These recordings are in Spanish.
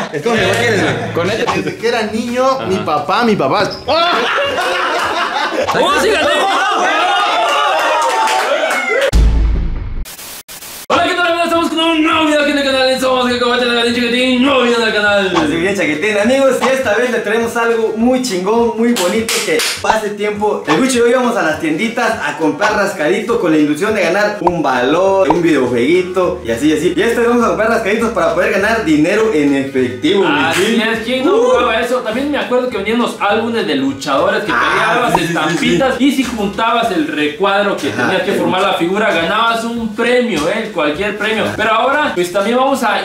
Escoge, ¿cuál quieres, güey? Con este. Desde que era niño, mi papá. ¡Oh, sí gané! Hola, ¿qué tal, amigos? Estamos con un nuevo video aquí en el canal. Somos que como te lo he dicho que tiene un nuevo video en el canal. Así bien, chaquetín, amigos, y esta vez le traemos algo muy chingón, muy bonito, que pase tiempo. El Gucci y yo íbamos a las tienditas a comprar rascadito con la ilusión de ganar un balón, un videojueguito y así, así. Y esta vez vamos a comprar rascaditos para poder ganar dinero en efectivo. Así es, ¿quién no jugaba eso? También me acuerdo que venían los álbumes de luchadores que pegabas sí, estampitas y si juntabas el recuadro que tenías que formar la figura, ganabas un premio, cualquier premio. Pero ahora, pues también vamos a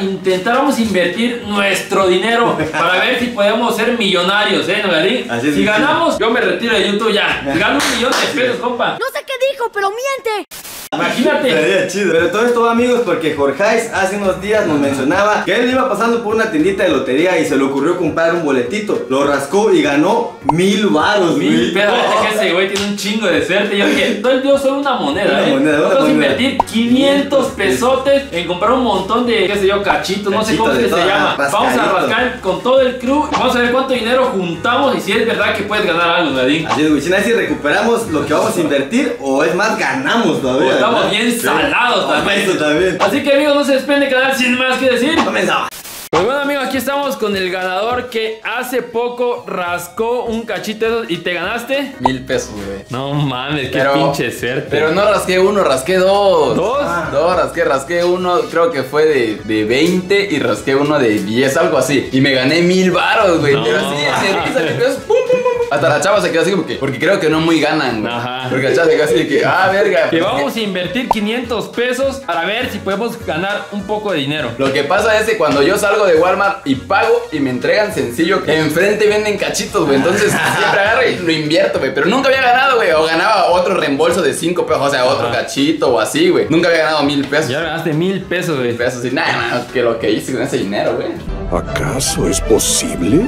invertir nuestro dinero para ver si podemos ser millonarios, ¿no, Garín? Si ganamos, yo me retiro de YouTube ya. Gano 1 millón de pesos, compa. No sé qué dijo, pero miente. Imagínate. Sería chido. Pero todo esto va, amigos, porque Jorge hace unos días nos mencionaba que él iba pasando por una tiendita de lotería y se le ocurrió comprar un boletito. Lo rascó y ganó 1000 varos, güey. Pero que ese güey tiene un chingo de suerte. Yo dije, todo el día solo una moneda, Vamos a invertir 500 pesotes en comprar un montón de, qué sé yo, cachitos, no sé cómo es que se llama. Vamos a rascar con todo el crew. Vamos a ver cuánto dinero juntamos y si es verdad que puedes ganar algo, Nadine. Así es, güey. Si si recuperamos lo que vamos a invertir o es más, ganamos todavía. Estamos bien salados también. Eso también. Así que, amigos, no se despeguen del canal sin más que decir. Comenzamos. Pues bueno, amigos, aquí estamos con el ganador que hace poco rascó un cachito de esos y te ganaste 1000 pesos, güey. No mames, qué pinche suerte. Pero no rasqué uno, rasqué dos. ¿Dos? Dos, rasqué uno, creo que fue de 20 y rasqué uno de 10, algo así. Y me gané 1000 varos, güey. No. Pero así, pum, pum, pum. Hasta la chava se quedó así como que, porque creo que no muy ganan, güey. Ajá. Porque la chava se quedó así de que, verga. Que vamos a invertir 500 pesos para ver si podemos ganar un poco de dinero. Lo que pasa es que cuando yo salgo de Walmart y pago y me entregan sencillo, enfrente venden cachitos, güey. Entonces siempre agarro y lo invierto, güey. Pero nunca había ganado, güey. O ganaba otro reembolso de 5 pesos, o sea, otro cachito o así, güey. Nunca había ganado 1000 pesos. Ya ganaste 1000 pesos, güey. Pesos y nada, que lo que hice con ese dinero, güey. ¿Acaso es posible?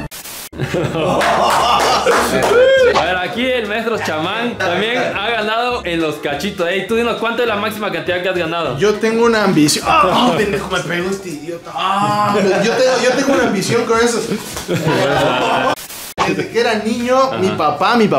A ver, aquí el maestro chamán también ha ganado en los cachitos. Tú dinos cuánto es la máxima cantidad que has ganado. Yo tengo una ambición. Pendejo, me pegó este idiota. Yo tengo una ambición con eso. Desde que era niño, mi papá. Mi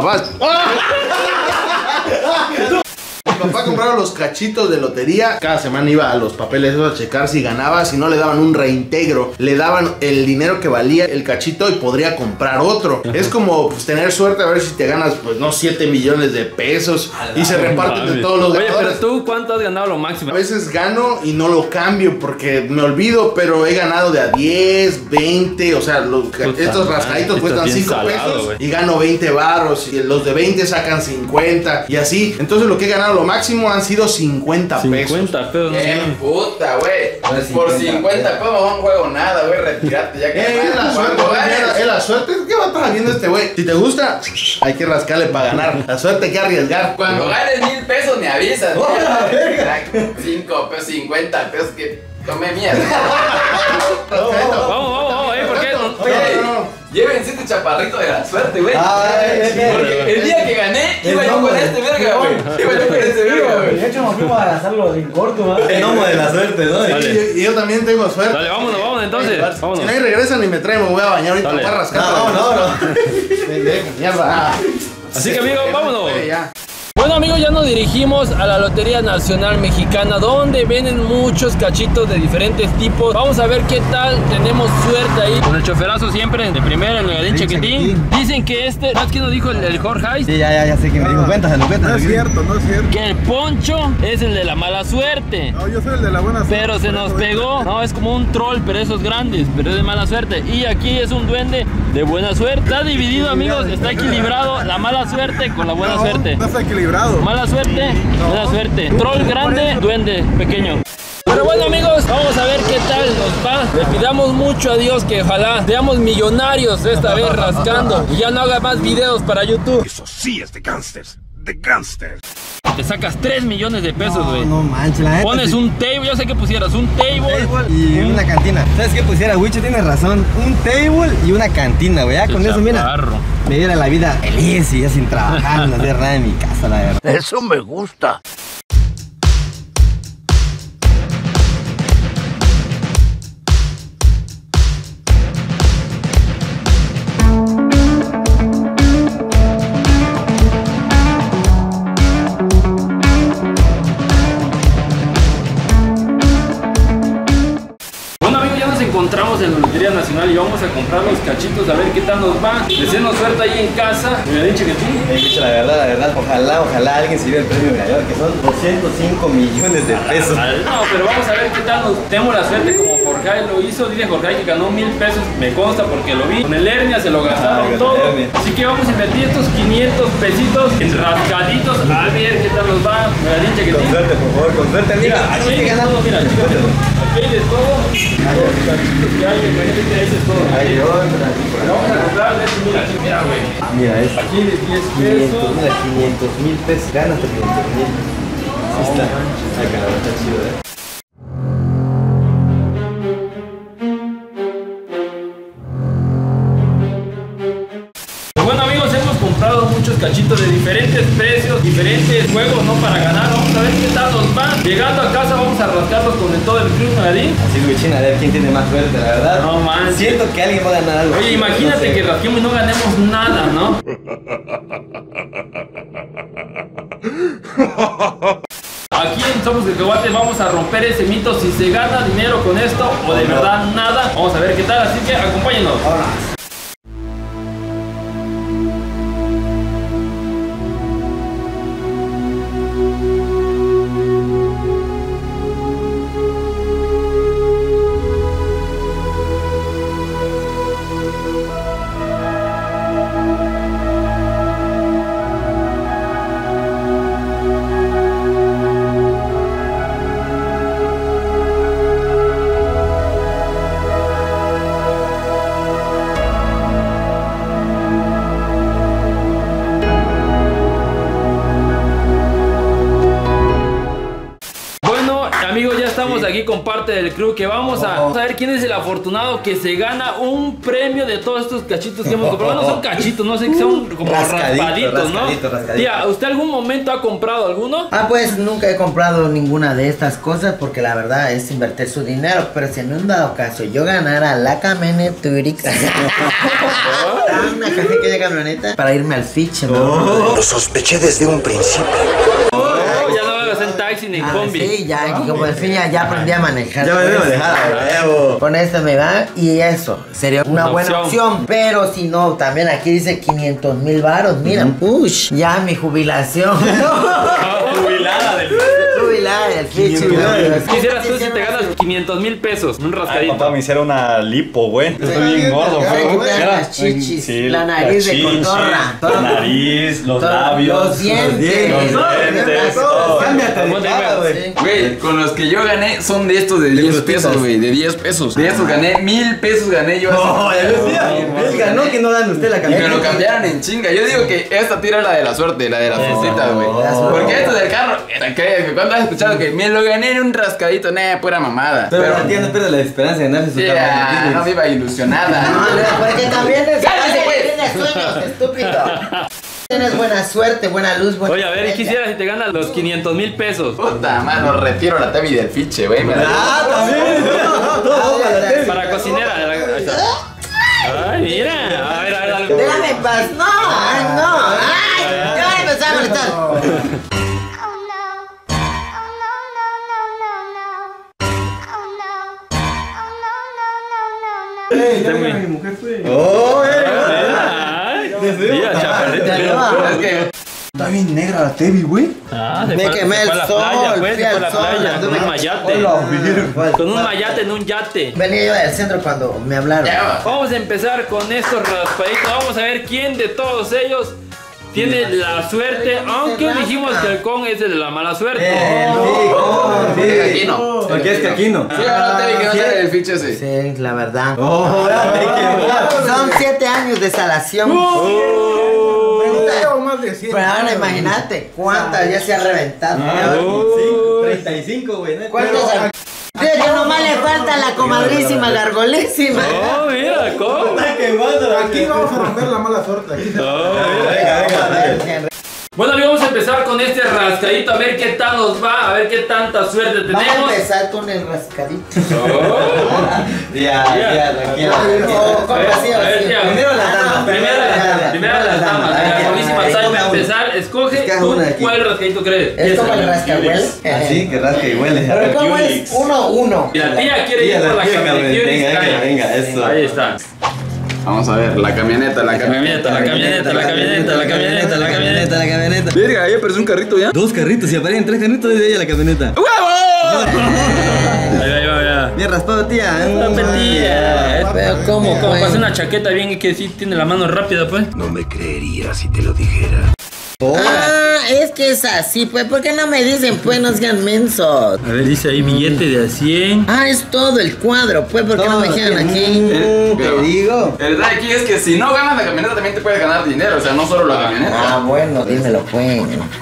papá compraba los cachitos de lotería. Cada semana iba a los papeles esos a checar si ganaba. Si no, le daban un reintegro. Le daban el dinero que valía el cachito y podría comprar otro. Es como pues, tener suerte a ver si te ganas, pues no, 7 millones de pesos. Y se reparten de todos los Oye, ganadores. pero tú, ¿cuánto has ganado lo máximo? A veces gano y no lo cambio porque me olvido, pero he ganado de a 10, 20, o sea, estos rascaditos cuestan 5 pesos y gano 20 varos y los de 20 sacan 50 y así. Entonces lo que he ganado lo máximo han sido 50 pesos. 50 pesos. ¡Qué puta, güey! Por 50 pesos no juego nada, güey. Retirate ya que Es la suerte, es la suerte. ¿Qué va a estar viendo este güey? Si te gusta, hay que rascarle para ganar. La suerte hay que arriesgar. Cuando ganes 1000 pesos me avisas. 5 pesos, 50 pesos que tome mierda. Vamos, ¿por qué? Llévense este chaparrito de la suerte, güey. Porque el día que gané, iba yo con este verga, güey. Iba yo con este verga, güey. De hecho, nos fuimos a hacerlo en corto, el gnomo de la suerte, ¿no? Dale. Y yo también tengo suerte. Dale, vámonos entonces. Vámonos. Si nadie regresan y me traen, me voy a bañar ahorita Dale. para rascar. No. Pendejo, mierda. Así que, amigos, vámonos. Ya. Bueno, amigos, ya nos dirigimos a la Lotería Nacional Mexicana, donde venden muchos cachitos de diferentes tipos. Vamos a ver qué tal, tenemos suerte ahí. Con el choferazo siempre, de primera, el Garín Chiquitín. Dicen que ¿sabes quién nos dijo el Jorge? Sí, ya sé que me dijo. Cuéntaselo. No es cierto. Que el Poncho es el de la mala suerte. No, yo soy el de la buena suerte. Pero se nos pegó. No, es como un troll, pero esos grandes, pero es de mala suerte. Y aquí es un duende de buena suerte. Está dividido, amigos, está equilibrado la mala suerte con la buena suerte. No está equilibrado. Mala suerte, buena suerte. Troll grande, duende pequeño. Pero bueno, amigos, vamos a ver qué tal nos va. Le pidamos mucho a Dios que ojalá seamos millonarios esta vez rascando y ya no haga más videos para YouTube. Eso sí es de gangsters. De gangsters. Te sacas 3 millones de pesos, güey. No manches, la neta. Pones un table, yo sé que pusieras un table y una cantina. ¿Sabes qué pusiera? Wicho tiene razón. Un table y una cantina, güey. Ya con eso, mira. Me diera la vida feliz y ya sin trabajar, no hacer nada en mi casa, la verdad. Eso me gusta. en la Lotería Nacional y vamos a comprar los cachitos a ver qué tal nos va. Deseamos suerte ahí en casa. Me ha dicho que sí. La verdad, ojalá alguien se lleve el premio mayor, que son 205 millones de pesos. No, pero vamos a ver qué tal nos tenemos la suerte como Jorge lo hizo. Dice Jorge que ganó 1000 pesos, me consta porque lo vi. Con el hernia se lo gastaron todo. Así que vamos a invertir estos 500 pesitos en rascaditos. A ver qué tal nos va. Me ha dicho que Con sí. suerte, por favor, con suerte. Mira, aquí Aquí te hay de todo, mira, chicos. Aquí hay de todo. Los cachitos que hay, imagínate, ese es todo. Hay otra. Vamos a comprar de esto, mira, güey. Mira, es Aquí de 10 500, pesos. mira, 500,000 pesos. Gana hasta 500,000. Ahí está. Ay, caramba, está chido, Bueno, amigos, hemos comprado muchos cachitos de diferentes precios, diferentes juegos, ¿no? Para ganar. Vamos a ver qué tal nos va. Llegando a casa vamos a rascarlos con todo el club, Nadine. Así es, Wichín, a ver quién tiene más suerte, la verdad. No, man. Siento que alguien va a ganar algo. Oye, imagínate No sé. que rasquemos y no ganemos nada, ¿no? Aquí en Somos Cacahuates vamos a romper ese mito si se gana dinero con esto o de verdad nada. Vamos a ver qué tal, así que acompáñenos. Amigos, ya estamos aquí con parte del crew que vamos a ver quién es el afortunado que se gana un premio de todos estos cachitos que hemos comprado. No son cachitos, no sé, que son como raspaditos, ¿no? Tía, ¿usted algún momento ha comprado alguno? Ah, pues nunca he comprado ninguna de estas cosas porque la verdad es invertir su dinero. Pero si en un dado caso yo ganara la camioneta una pequeña camioneta para irme al fiche, ¿no? Lo sospeché desde un principio. Ya no hagas en taxi ni en combi. Sí, ya, como al fin ya aprendí a manejar. Ya me debo dejar, huevo. Con esto me va y eso sería una buena opción. Pero si no, también aquí dice 500,000 varos. Mira, push, ya mi jubilación. Jubilada del Jubilada del fiche. ¿Qué hicieras tú si te ganas 500,000 pesos? Un rascadito. Papá me hiciera una lipo, güey. Estoy bien gordo, güey. Las chichis, Sí, la nariz de chichi, cotorra. la nariz, los labios, los dientes. todo. Cámbiate de cara, güey. Sí. Güey, con los que yo gané son de estos de 10 pesos, güey. De 10 pesos. De estos gané 1000 pesos, gané yo. No, ya decía. Él ganó que no dan usted la Y camioneta. me lo cambiaron en chinga. Yo digo que esta tira es la de la suerte, la de las cositas, güey. Porque esto del carro, ¿cuándo has escuchado que me lo gané en un rascadito? Nah, pura mamada. Pero la tía no pierde la esperanza de ganarse su Sí, camioneta. no me iba ilusionada. No, porque también es ¡Cállate, güey! tienes sueños, estúpido. Tienes buena suerte, buena luz, buena. Oye, a ver, quisiera si te ganas los 500,000 pesos. Puta mano, retiro la tabi del fiche, güey. Ah, también. Todo para la tele. Para cocinera. Ahí está. Ay, mira. A ver, algo. Déjame en paz. No, ay, no. Ay, ya voy a empezar a molestar. Oh, Ay, mira, chaparrito. Es que está bien negra la TV, güey. Ah, Me quemé el sol, pues, fui se fue a al la sol, playa, con anduve- un mayate. Con un mayate en un yate. Venía yo del centro cuando me hablaron. ya va. Vamos a empezar con estos raspaditos. Vamos a ver quién de todos ellos tiene la suerte. Aunque dijimos que el con es el de la mala suerte. Sí, Caquino. Porque es caquino. Sí, no te vi que no sale el fiche ese. Sí, la verdad. Oh, ya te quemó. Son 7 años de salación. Pero ahora imagínate cuántas ya se ha reventado. 35, güey. ¿Cuántos? Sí, que nomás le falta la comadrísima gargolísima. Oh, mira, ¿cómo? Está quemando. Aquí vamos a romper la mala suerte. Aquí se... Venga. Bueno, amigos, vamos a empezar con este rascadito. A ver qué tal nos va. A ver qué tanta suerte Vamos a tenemos. empezar con el rascadito. Ya, tranquilo. ¿Cómo así? A ver, tía. Primero las damas. Primero las damas. La gargolísima Sai va a empezar. escoge Escoge una de aquí. cuál rascadito crees. ¿Es como el rascahuele? Así que rasca y huele. Pero ¿cómo es? 1-1. Y la tía quiere ir por la camioneta. Venga, eso. Ahí está. Vamos a ver, la camioneta. Verga, ahí apareció un carrito ya. 2 carritos, si aparecen 3 carritos desde ella la camioneta. Ahí va. Bien raspado, tía. Una petilla. Pero ¿cómo, Como pues? pasa una chaqueta bien que sí tiene la mano rápida, pues. No me creería si te lo dijera. Ah, es que es así, pues. ¿Por qué no me dicen, pues, no sean mensos? A ver, dice ahí billete de a 100. Ah, es todo el cuadro, pues. ¿Por qué no me dijeron aquí? Te digo. El detalle aquí es que si no ganas la camioneta también te puedes ganar dinero, o sea, no solo la camioneta. Ah, bueno, dímelo, pues.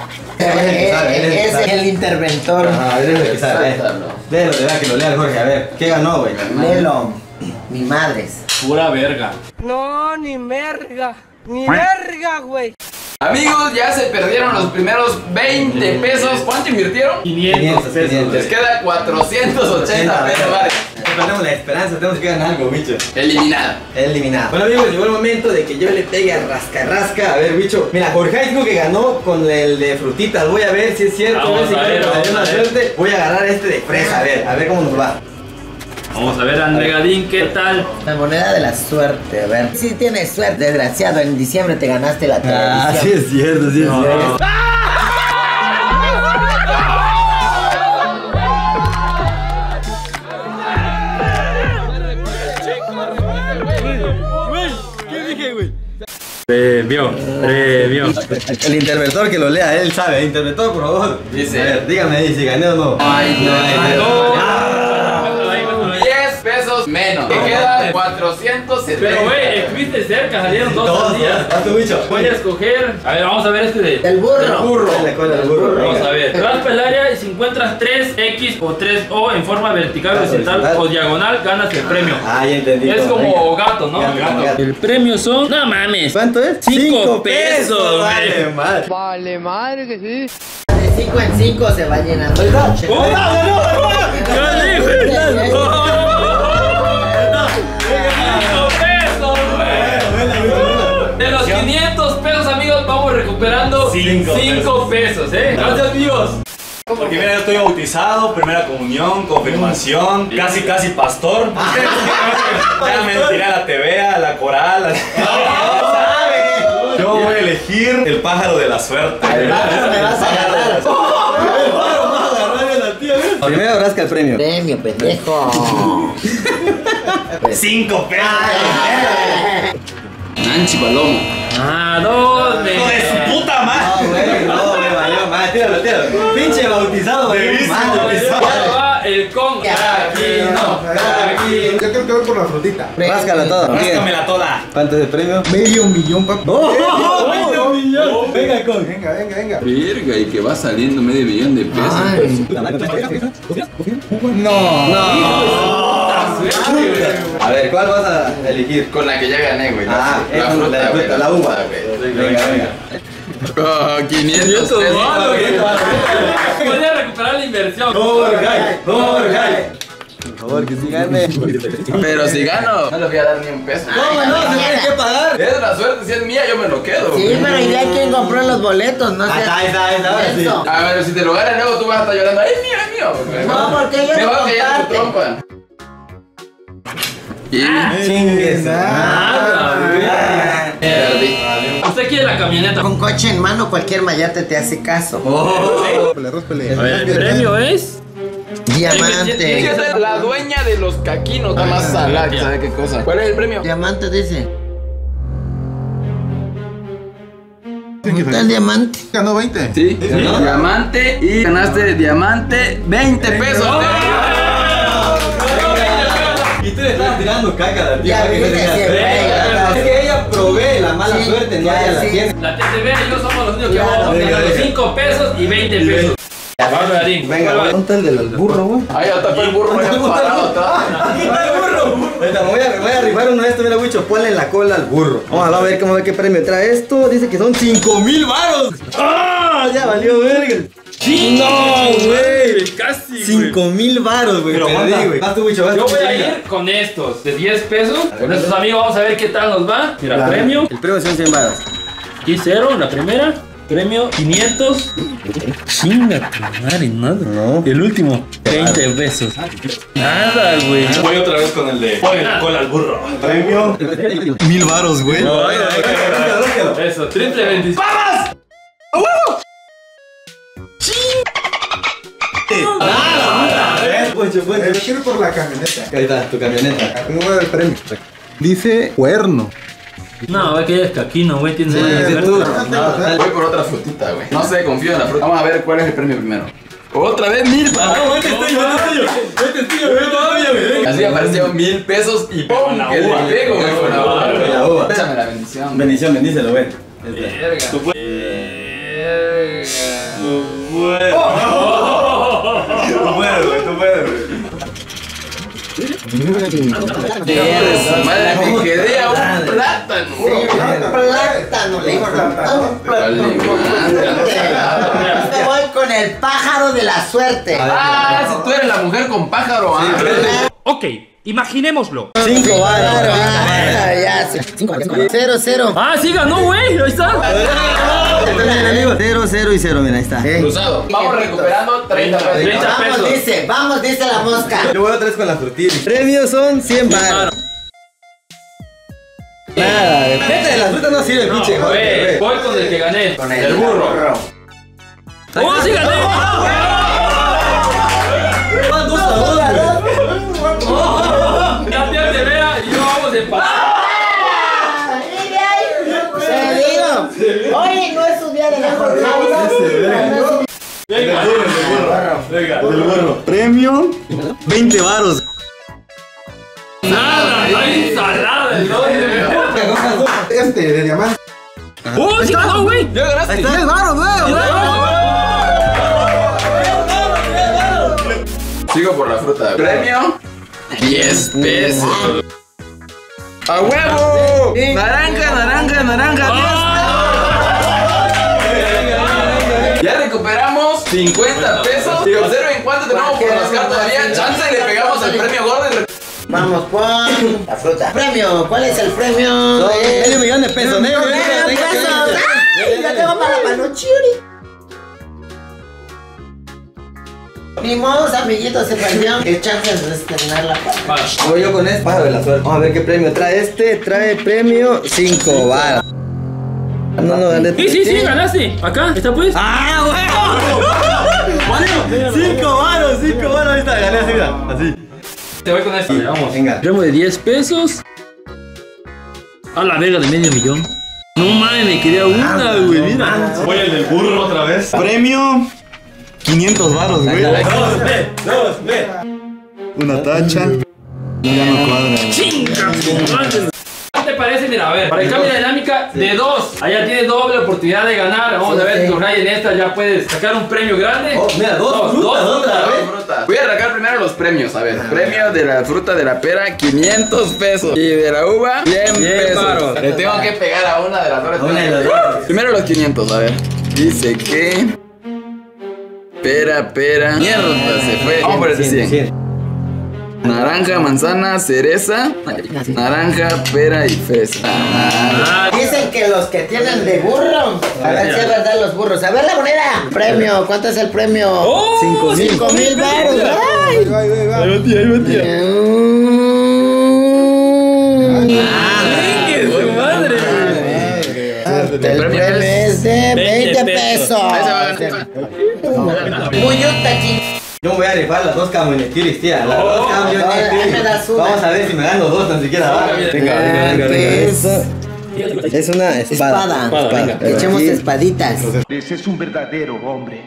Es el interventor. A ver, déjame empezar. Léelo, de verdad que lo lea el Jorge. A ver, ¿qué ganó, güey? Lelo, mi madre. Pura verga. No, ni merga. Ni verga, güey. Amigos, ya se perdieron los primeros 20 pesos. ¿Cuánto invirtieron? 500 pesos. Les queda 480 pesos, vale. Perdemos la esperanza, tenemos que ganar algo, bicho. Eliminada. Eliminado. Bueno, amigos, llegó el momento de que yo le pegue a rasca. A ver, bicho. Mira, Jorge dijo que ganó con el de frutitas. Voy a ver si es cierto. Vamos a ver, si vamos una a ver. suerte. Voy a agarrar este de fresa. A ver cómo nos va. Vamos a ver, André Gadín, ¿qué tal? La moneda de la suerte, a ver. Sí tienes suerte, desgraciado. En diciembre te ganaste la televisión. es cierto, sí es cierto. Premio. El interventor que lo lea, él sabe. Interventor, por favor. Dice. A ver, dígame ahí si gané o no. Ay, no. 10 pesos menos. Te quedan 470. Pero güey, estuviste cerca, salieron dos días. Haz tu bicho. Voy a escoger. A ver, vamos a ver este de. El burro. del burro. La cola del burro. Vamos venga. a ver. Raspa el área y si encuentras 3X o 3O en forma vertical, horizontal horizontal. o diagonal, ganas el premio. Ah, ya entendí. Es todo, como venga. gato, ¿no? Gato. El premio son. No mames. ¿Cuánto es? 5 pesos, Vale, güey. madre. Vale, madre que sí. De 5 en 5 se va llenando el coche. ¡Oh! ¡Gané, güey! De los 500 pesos, amigos, vamos recuperando 5 pesos, Gracias, Dios. Porque mira, yo estoy bautizado, primera comunión, confirmación, casi pastor. Ya me tiré a la TV, a la coral. Yo voy a elegir el pájaro de la suerte. Me vas a agarrar. Primero rasca el premio. Premio, pendejo. 5 pesos. Nanchi Palomo. ¿A dónde? ¡Hijo de su puta madre! No, me valió más. Tíralo. Pinche bautizado, Bebísimo. Ya va el con. Aquí no. Yo creo que voy por la frutita. Ráscala toda. Ráscamela toda. ¿Cuánto es el premio? Medio millón, papi. ¡Medio millón! Venga, con. Venga. Verga, y que va saliendo medio millón de pesos. Ay. A ver, ¿cuál vas a elegir? Con la que ya gané, güey. Ah, la esa, fruta, la güey. fruta, la uva. güey. Venga. Oh, 500 pesos. Voy a recuperar la inversión. Jorge. Por favor, que sí gane. Pero si gano, no les voy a dar ni un peso. ¿Cómo no? Se tiene que pagar. Es la suerte, si es mía, yo me lo quedo. Sí, pero ¿y de quién compró los boletos? No sé. Ahí está, ahora sí. Eso. A ver, si te lo ganas luego tú vas a estar llorando. ¡Es mío! No, porque ellos Me no va a callar tu comparten. trompa. Y Chingues. perdí. Usted quiere la camioneta. Con coche en mano, cualquier mayate te hace caso. Róspele. A ver, el premio es. Tienes que Diamante. ser la dueña de los caquinos. Nada más salada, ¿sabe qué cosa? ¿Cuál es el premio? Diamante dice. ¿Dónde está el diamante? Ganó 20. Sí, diamante y ganaste diamante 20 pesos. Y tú le estabas tirando caca a la tía. Ya viste, Es que ella provee la mala Sí, suerte, no ya, ella la sí. tiene. La TTV y yo somos los únicos que Claro. vamos a ganar Venga. 5 pesos y 20 pesos. Vamos, Darín. Venga, ¿dónde está el del burro, güey? Ahí está el burro ya parado atrás. Ahorita me voy a rifar uno de estos, mira, Wicho, ponle en la cola al burro. Vamos a ver qué premio trae esto. Dice que son 5,000 varos. ¡Ah! Ya valió, verga. No, güey. Casi, 5,000 varos, güey. Pero Perdí, aguanta. güey. Vas tú, Wicho, vas Yo tú, voy a venga. ir con estos de 10 pesos. Con estos amigos vamos a ver qué tal nos va. Mira, Claro. premio. El premio son 100 varos. Aquí 0, la primera. Premio 500. Chinga tu madre, nada. No. El último, 20 pesos. Nada, güey. Voy otra vez con el de ponle la cola al burro. Premio 1000 varos, güey. Eso, triple 25. ¡Vamos! ¡A huevo! Quiero por la camioneta. Ahí está, tu camioneta. Tengo el premio. Dice cuerno. No, es que ella es caquino, güey. Tiene Voy por otra frutita, güey. No sé, confío en la fruta. Vamos a ver cuál es el premio primero. Otra vez 1000 pesos. Así apareció 1000 pesos y ¡pum! Que le pego, güey, con la uva. La uva. Échame la bendición. Bendición, bendícelo, güey. Verga. Tú puedes, güey, tú puedes, güey. Madre, me quedé a un plátano. Plátano, le digo. Me voy con el pájaro de la suerte. Ah, si tú eres la mujer con pájaro. Ok, imaginémoslo. 5 varos. Ya, 0, 0. Ah, sí ganó, güey. Ahí está. 0, 0 y 0, mira, ahí está. Cruzado. Vamos recuperando 30 pesos. Vamos, dice la mosca. Yo voy otra vez con la frutilla. Premios son 100 varos. Nada, gente de las frutas no sirve, pinche. Güey, voy con el que gané. Con el burro. ¡Oh, sí gané! Ya pierde, vea, y yo vamos a empatar. Hoy no es un día de la jornada. Venga, Venga. Del burro. Premio 20 varos. nada, no hay ensalada, ¿no? Este de diamante. ¡Oh, sí ganó, güey! Ya ganaste. 3 varos, güey. Sigo por la fruta. Premio 10 pesos. ¡A huevo! Naranja. Ya recuperamos 50 pesos. Y observen cuánto tenemos por rascar todavía. Chance y le pegamos el premio gordo. Vamos con la fruta. Premio, ¿cuál es el premio? Medio millón de pesos, medio millón de pesos. ¡Ay, la tengo para la panochiri! Ni modos, amiguitos, se perdió. Qué chances de estrenar la panochiri. Voy yo con este pájaro de la suerte. Vamos a ver qué premio trae este. Trae premio 5 varos. No, gané. Sí, ganaste. Acá, está pues. ¡Ah, huevo! 5 varos, ahí está, gané así, mira, así. Te voy con esto. Vamos, venga. Premio de 10 pesos. A la verga de medio millón. No mames, me quería una, güey, mira. Voy el del burro otra vez. Premio 500 varos, güey. 2, Una tacha. Ya no cuadra. Chinga, ¿qué te parece? Mira, a ver, para el cambio de dinámica de 2. Allá tienes doble oportunidad de ganar. Vamos a ver si con Ryan en esta ya puedes sacar un premio grande. Oh, mira, dos frutas otra vez. Voy a arrancar primero los premios. A ver, premio de la fruta de la pera, 500 pesos. Y de la uva, 100 pesos. Le tengo que pegar a una de las dos. Primero los 500, a ver. Dice que... Pera. Mierda, se fue. Vamos por el 100. Naranja, manzana, cereza, naranja, pera y fresa. Dicen que los que tienen de burro. A ver si es verdad los burros. A ver la moneda. Premio, ¿cuánto es el premio? 5,000 varos. ¡Ay! Ahí va, tía. ¡Su madre! El premio es de 20 pesos. Muyuta, ching. Yo me voy a rifar las 2 camionetiris, tía. Las 2 camionetiris. Vamos a ver si me gano 2 tan siquiera. Venga. Es una espada. Venga. Echemos espaditas. Ese es un verdadero hombre.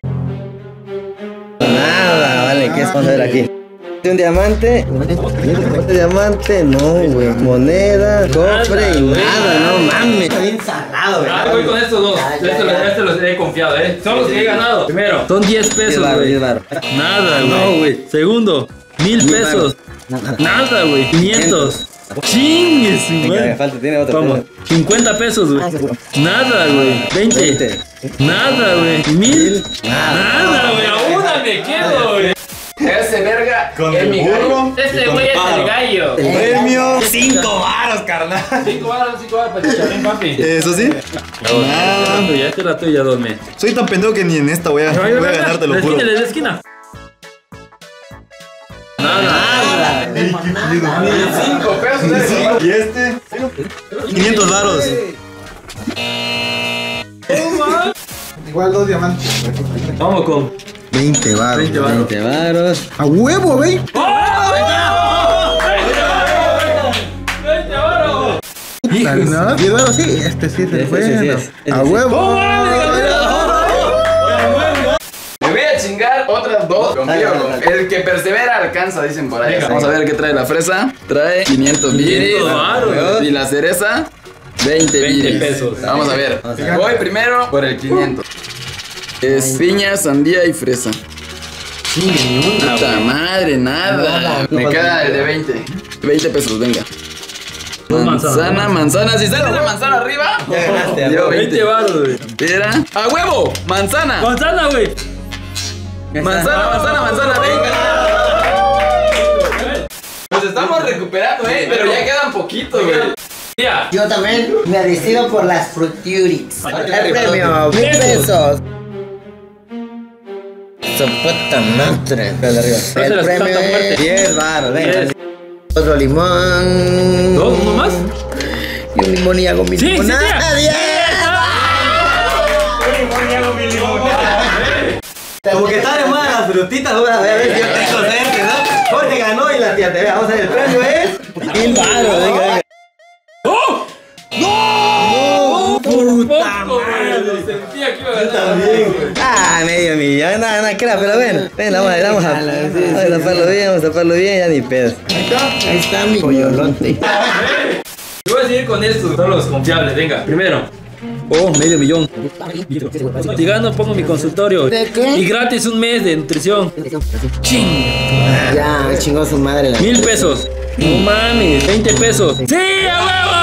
Nada, vale, ¿qué es? Vamos a ver aquí. Un diamante. Diamante, no, güey. Moneda, cofre y nada, no mames. Está bien salado, güey. Voy con estos dos. Estos los he confiado, Son los que he ganado. Primero, son 10 pesos, güey. Nada, güey. No, güey. Segundo, 1000 pesos. Nada, güey. 500. Chingue su Venga, me madre. falta, tiene otro. Vamos, 50 pesos, güey. Nada, güey. 20. Nada, güey. 1000. Nada, güey. A una me quedo, güey. Ese verga Con es el mi burro. gallo. Este güey es el gallo. Premio 5 varos, cabrón. carnal. 5 baros para el chicharrín, papi. Eso sí. Ya esta es la tuya, Dolme. Soy tan pendejo que ni en esta voy a ganar, te lo juro. De la esquina. Nada. 5 pesos. ¿Y este? 500 varos. Igual 2 diamantes. Vamos con 20 varos. 20 varos. 20 varos. A huevo, güey. No, 10 varos, sí. Este sí es bueno. A huevo. Me voy a chingar otras 2. Confío. El que persevera alcanza, dicen por ahí. Vamos a ver qué trae la fresa. Trae 500 biris. Y la cereza, 20 pesos. Vamos a ver. Voy primero por el 500. Es piña, sandía y fresa. Puta madre, nada. Me queda el de 20. 20 pesos, venga. Manzana. Si sale la manzana arriba, Ya ganaste, yo 20 varos, güey. Espera. ¡A huevo! Manzana. Manzana, güey. Manzana, venga. Nos estamos recuperando, pero ya quedan poquitos, güey. Ya. Yo también me decido por las Fructiurix. El premio, 1000 pesos. Su puta madre. El premio es 10 varos, venga. otro limón. ¿Dos? ¿Uno más? Y un limón y hago mi limonada. ¡10! Como que está de moda las frutitas, ahora a ver si yo tengo suerte, ¿no? Jorge ganó y la tía te ve. Vamos a ver, el premio es 1000 varos, venga. ¡Oh! ¡No! ¡Puta madre! Lo sentía que iba a ganar. También, güey. Ah, medio millón, nada, claro, pero bueno, ven, vamos a taparlo bien, ya ni pedo. Ahí está mi coyolote. Yo voy a seguir con estos, son los confiables, venga. Primero. Oh, medio millón. Si gano, pongo mi consultorio. ¿De qué? Y gratis un mes de nutrición. Ching. Ya, chingó su madre la 1000 pesos. No mames, 20 pesos. ¡Sí, a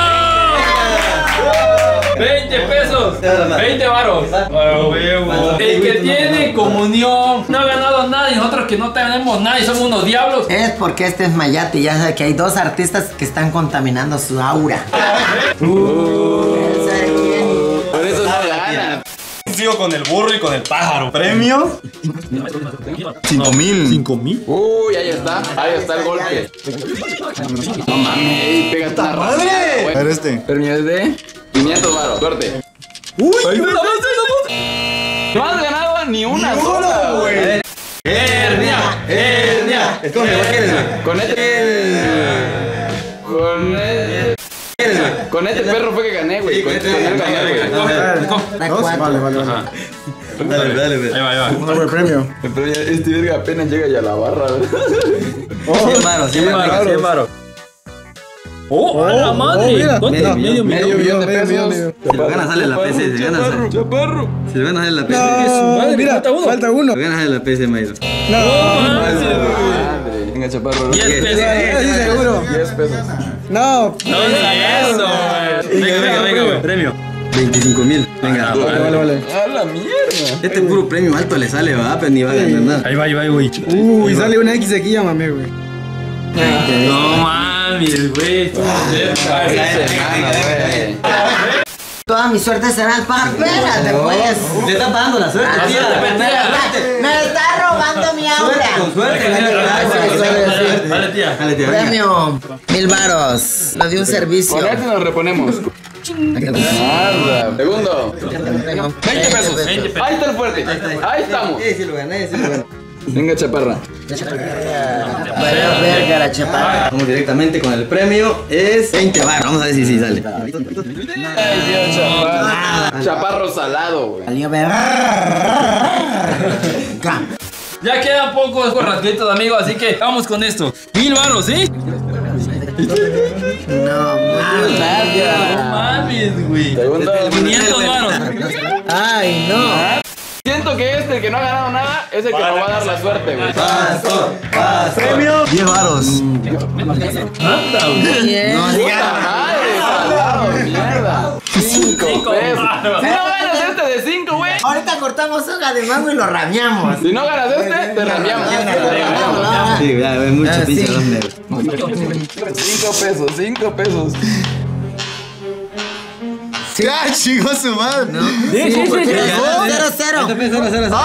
huevo! 20 pesos. 20 varos. A huevo. El que tiene comunión no ha ganado nada y nosotros que no tenemos nada y somos unos diablos. Es porque este es Mayate y ya sabe que hay dos artistas que están contaminando su aura. Por eso no gana. Sigo con el burro y con el pájaro. ¿Premio? 5000. 5000. Uy, ahí está el golpe. No mames, pégate una madre. A ver este. Premio es de 500 varos, suerte. Uy, No has ganado ni una sola, güey. Hernia. Escoge, ¿cuál quieres, güey? Con este perro fue que gané, güey. Con este perro gané, güey. Vale. Dale, Ahí va. Vamos a ver el premio. El premio, este verga apenas llega ya a la barra, güey. 100 varos, 100 varos. 100 varos. ¡Oh, a la madre! mira. ¿Cuánto? Medio millón. de pesos. Si lo ganas, sale la PC, si ganas, sale. Chaparro. Si lo ganas, sale la PC. madre, Mira, falta uno. falta uno. Si lo ganas, sale la PC, Mayro. No, Madre. Venga, chaparro. 10 pesos. Sí, seguro. 10 pesos. No. No es eso, güey. Venga, güey. Premio. 25,000. Venga. Vale. A la mierda. Este puro premio alto le sale, va, pero ni va a ganar nada. Ahí va, güey. Uy, sale una X aquí, llámame, güey. No mames, güey. Toda mi suerte será el pájaro. Espérate, pues. Le está pagando la suerte, tía. Me está robando mi aura. Con suerte, Dale, tía. Dale, tía. Premio 1000 varos. Lo de un servicio. Con este nos reponemos. Nada. Segundo. 20 pesos. 20 pesos. Ahí está el fuerte. Ahí estamos. Sí lo gané, sí lo gané. Venga, chaparra. Vaya verga la chaparra. Vamos directamente con el premio. Es 20 baros. Vamos a ver si sí sale. Chaparro salado, güey. Salió verga. Ya quedan pocos rasguitos, amigos, así que vamos con esto. 1000 varos, ¿sí? No mames. No mames, güey. Segundo. 500 varos. Ay, no. Siento que el que no ha ganado nada, es el que nos va a dar la suerte, güey. Premio 10 varos. Anda, güey. Bien. ¡Puta madre! Salado, mierda. 5 pesos. varos. Si no ganas este de 5, güey. Ahorita cortamos hoja de mango y lo rabiamos. Si no ganas este, te ramiamos. Sí, ya, es mucho Ah, pinche sí. los negros. 5 pesos, 5 pesos. Ya, chingó su madre. Sí, sí, sí. 0-0.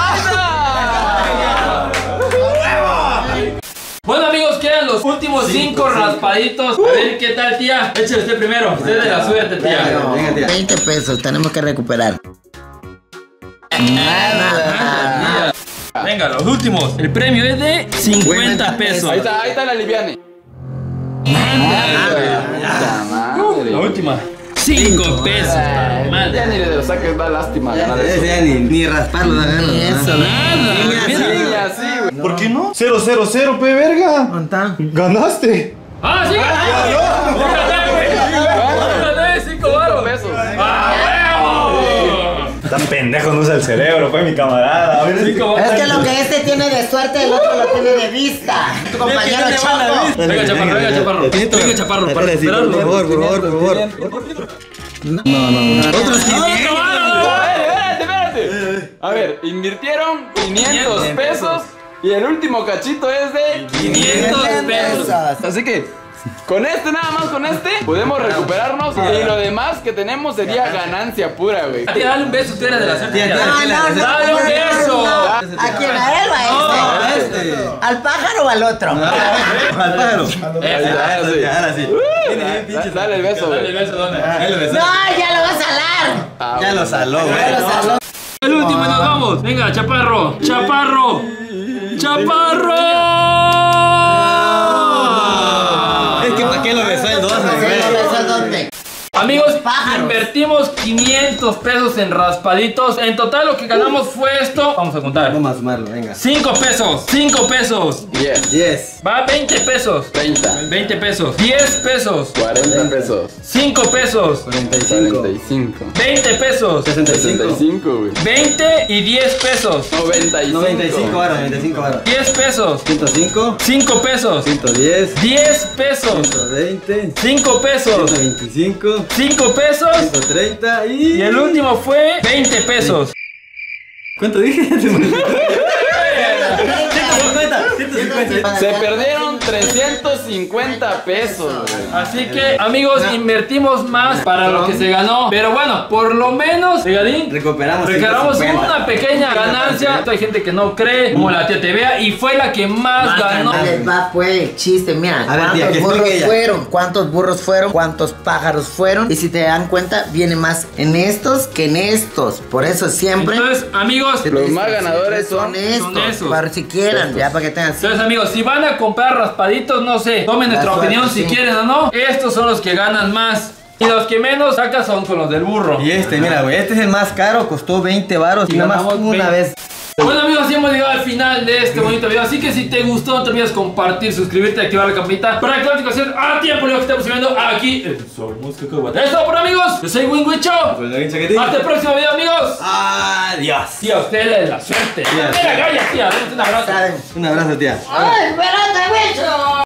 Bueno, amigos, quedan los últimos 5 raspaditos. A ver qué tal, tía. Échale usted primero. Usted es de la suerte, tía. Venga, tía. 20 pesos, tenemos que recuperar. Venga, los últimos. El premio es de 50 pesos. Ahí está la liviane. La última. 5 pesos. Ya ni le saques, da lástima ganar eso. Ya ni rasparlo da ganas. Eso, Mira, así, güey. ¿Por qué no? 0-0-0, pe verga. Ganaste. ¡Ah, sí! ¡Gané 5 baros! pesos. Tan pendejo no usa el cerebro, fue mi camarada. Es que lo que este tiene de suerte, el otro lo tiene de vista. Tu compañero Chapo. Venga, chaparro, venga, chaparro. Venga, chaparro, para esperarlo. Por favor. Otros 500 baros. Espérate. A ver, invirtieron 500 pesos y el último cachito es de 500 pesos. Así que con este, nada más con este, podemos recuperarnos y lo demás que tenemos sería ganancia pura, güey. Tía, dale un beso, usted era de la suerte. Tía, Dale un beso. ¿A quién? ¿A él o a este? ¿Al pájaro o al otro? Al pájaro. Ahora sí. Dale el beso, Dale el güey. beso, ¿dónde? No, ya lo vas a salar. Ya lo saló, güey. Ya lo saló. El último y nos vamos. Venga, chaparro. Chaparro. Es que ¿para qué lo besó el 2, güey? Amigos, Pájaros. invertimos 500 pesos en raspaditos. En total lo que ganamos fue esto. Vamos a contar. Vamos a sumarlo, venga. 5 pesos. 5 pesos. 10. Va 20 pesos. 30. 20 pesos. 10 pesos. 40 pesos. 5 pesos. 45. 45. 20 pesos. 65, güey. 20 y 10 pesos. 95. 95 varos, 95 varos. 10 pesos. 105. 5 pesos. 110. 10 pesos. 120. 5 pesos. 125. 5 pesos. 130 Y el último fue 20 pesos. ¿Cuánto dije? 150. Se perdieron 350 pesos, güey. Así que, amigos, invertimos más para lo que se ganó. Pero bueno, por lo menos, Regadín, Recuperamos una pequeña ganancia. Hay gente que no cree, como la tía Tevea, y fue la que más ganó. Les va, fue chiste, mira. A ver, tía, ¿Cuántos que burros explique ella. fueron? ¿Cuántos burros fueron? ¿Cuántos pájaros fueron? Y si te dan cuenta, viene más en estos que en estos. Por eso siempre. Entonces, amigos, Los más ganadores son estos. Para si quieran, ya para que tengan. entonces, amigos, si van a comprar raspaditos, no sé, tomen nuestra suerte, opinión si sí. quieren o no. Estos son los que ganan más. Y los que menos sacan son con los del burro. Y mira, güey, este es el más caro, costó 20 varos y nada más ganamos una 20. vez. Bueno, amigos, así hemos llegado al final de este bonito video. Así que si te gustó, no te olvides compartir, suscribirte y activar la campanita para que la notificación a tiempo lo que estamos subiendo aquí en Somos Cacahuates. Eso por amigos, yo soy Wingwicho. Hasta el próximo video, amigos. Adiós. Tía, usted es la suerte. Mira, gracias, tía. Demos un abrazo. Un abrazo, tía. ¡Ay, espérate, bicho!